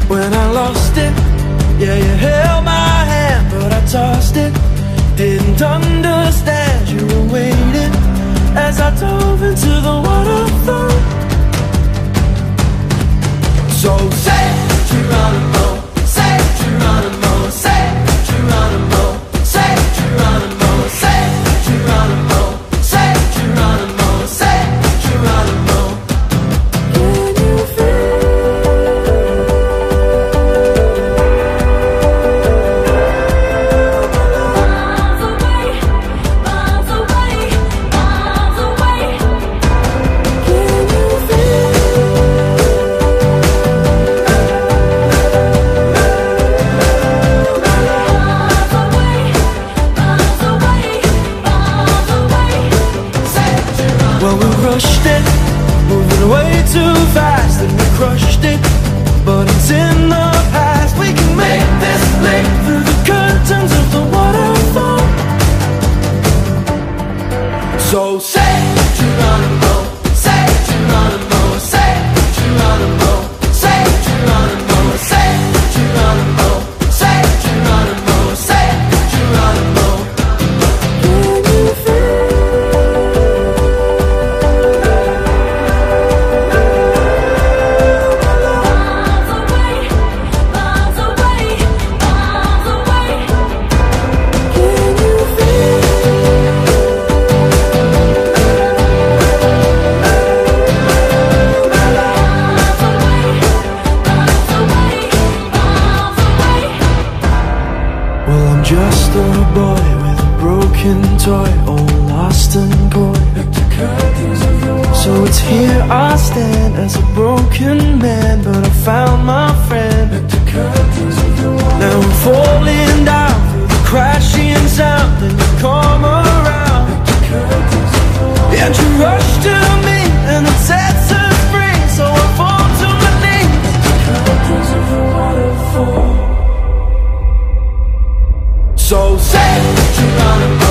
when I lost it. Yeah, you held my hand, but I tossed it. Didn't understand you were waiting as I dove into the waterfall. So say Geronimo, say Geronimo, say Geronimo, say Geronimo, say Geronimo, say Geronimo, say Geronimo. Can you feel? Miles away, miles away, miles away. Can you feel? Well, we rushed it, moving way too fast, and we crushed it, but it's in the past. We can make this leap through the curtains of the waterfall. So say Geronimo, say Geronimo, say Geronimo, say Geronimo, say Geronimo, say Geronimo, say Geronimo. Can you feel? Well, I'm just a boy with a broken toy, all lost and coy. So it's here I stand as a broken man, but I found my friend. Now I'm falling down through the crashing sound, and you come around, and you rush to me, and it sets us free. So I fall to my knees. So say Geronimo.